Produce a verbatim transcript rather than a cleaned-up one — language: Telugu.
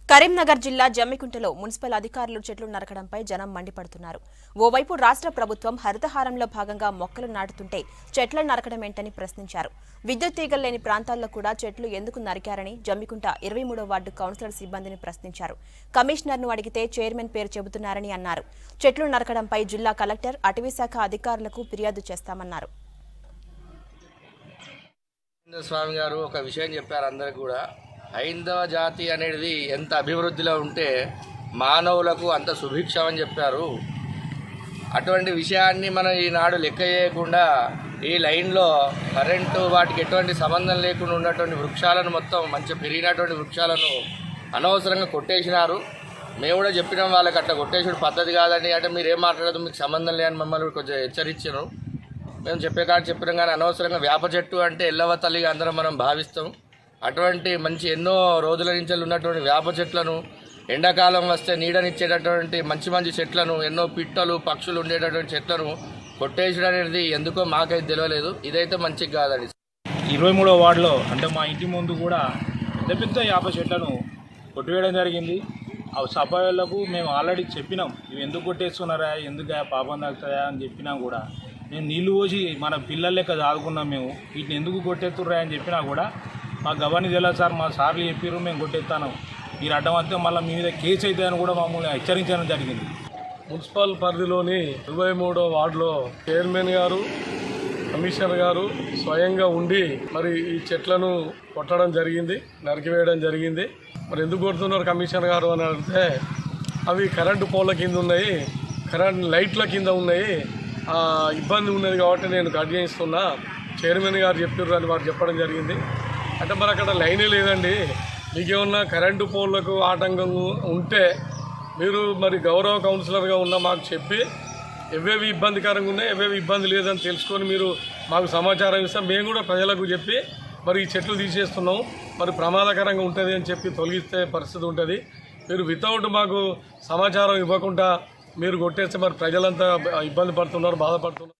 కరీంనగర్ జిల్లా జమ్మికుంటలో మున్సిపల్ అధికారులు చెట్లు నరకడంపై జనం మండిపడుతున్నారు. ఓవైపు రాష్ట్ర ప్రభుత్వం హరితహారంలో భాగంగా మొక్కలు నాటుతుంటే చెట్లను నరకడమేంటని ప్రశ్నించారు. విద్యుత్ తీగలు లేని ప్రాంతాల్లో కూడా చెట్లు ఎందుకు నరికారని జమ్మికుంట ఇరవై మూడో వార్డు కౌన్సిలర్ సిబ్బందిని ప్రశ్నించారు. కమిషనర్ను అడిగితే చైర్మన్ పేరు చెబుతున్నారని అన్నారు. చెట్లు నరకడంపై జిల్లా కలెక్టర్, అటవీశాఖ అధికారులకు ఫిర్యాదు చేస్తామన్నారు. స్వామి గారు ఒక విషయం చెప్పారు అందరికి కూడా. హైందవ జాతి అనేది ఎంత అభివృద్ధిలో ఉంటే మానవులకు అంత సుభిక్షం అని చెప్పారు. అటువంటి విషయాన్ని మనం ఈనాడు లెక్క చేయకుండా ఈ లైన్లో కరెంటు వాటికి ఎటువంటి సంబంధం లేకుండా ఉన్నటువంటి వృక్షాలను మొత్తం మంచి పెరిగినటువంటి వృక్షాలను అనవసరంగా కొట్టేసినారు. మేము కూడా చెప్పినాం వాళ్ళకి అట్లా కొట్టేసుడు పద్ధతి కాదని. అంటే మీరు ఏం మాట్లాడదు, మీకు సంబంధం లేని మమ్మల్ని కొంచెం హెచ్చరించారు. మేము చెప్పే కాదు చెప్పినాం కానీ అనవసరంగా వేప చెట్టు అంటే ఎల్లవ తల్లిగా అందరం మనం భావిస్తాం. అటువంటి మంచి ఎన్నో రోజుల నుంచి ఉన్నటువంటి వేప చెట్లను, ఎండాకాలం వస్తే నీడనిచ్చేటటువంటి మంచి మంచి చెట్లను, ఎన్నో పిట్టలు పక్షులు ఉండేటటువంటి చెట్లను కొట్టేసడం అనేది ఎందుకో మాకైతే తెలియలేదు. ఇదైతే మంచిగా కాదండి. ఇరవై మూడో వార్డులో అంటే మా ఇంటి ముందు కూడా పెద్ద పెద్ద వేప చెట్లను కొట్టివేయడం జరిగింది. ఆ సభ్యులకు మేము ఆల్రెడీ చెప్పినాం, ఇవి ఎందుకు కొట్టేస్తున్నారా, ఎందుకు పాపం తాగుతాయా అని చెప్పినా కూడా మేము నీళ్లు పోసి మన పిల్లల లెక్క చదువుకున్నాం. మేము వీటిని ఎందుకు కొట్టేస్తుర్రా అని చెప్పినా కూడా మా గవర్నర్ తెలియదు సార్, మా సార్లు చెప్పారు మేము కొట్టేస్తాను, మీరు అడ్డం వస్తే మళ్ళీ మీ మీద కేసు అవుతుంది అని కూడా మమ్మల్ని హెచ్చరించడం జరిగింది. మున్సిపల్ పరిధిలోని ఇరవై మూడో వార్డులో చైర్మన్ గారు, కమిషనర్ గారు స్వయంగా ఉండి మరి ఈ చెట్లను కొట్టడం జరిగింది, నరికివేయడం జరిగింది. మరి ఎందుకు కొడుతున్నారు కమిషనర్ గారు అని అడిగితే అవి కరెంటు పోల్ల కింద ఉన్నాయి, కరెంట్ లైట్ల కింద ఉన్నాయి, ఇబ్బంది ఉన్నది కాబట్టి నేను కట్ చేయిస్తున్నా, చైర్మన్ గారు చెప్పారు అని వారు చెప్పడం జరిగింది. అంటే మరి అక్కడ లైనే లేదండి. మీకేమన్నా కరెంటు పోల్లకు ఆటంకం ఉంటే మీరు మరి గౌరవ కౌన్సిలర్గా ఉన్న మాకు చెప్పి ఎవేవి ఇబ్బందికరంగా ఉన్నాయి, ఎవేవి ఇబ్బంది లేదని తెలుసుకొని మీరు మాకు సమాచారం ఇస్తే మేము కూడా ప్రజలకు చెప్పి మరి ఈ చెట్లు తీసేస్తున్నాం, మరి ప్రమాదకరంగా ఉంటుంది అని చెప్పి తొలగిస్తే పరిస్థితి ఉంటుంది. మీరు వితౌట్ మాకు సమాచారం ఇవ్వకుండా మీరు కొట్టేస్తే మరి ప్రజలంతా ఇబ్బంది పడుతున్నారు, బాధపడుతున్నారు.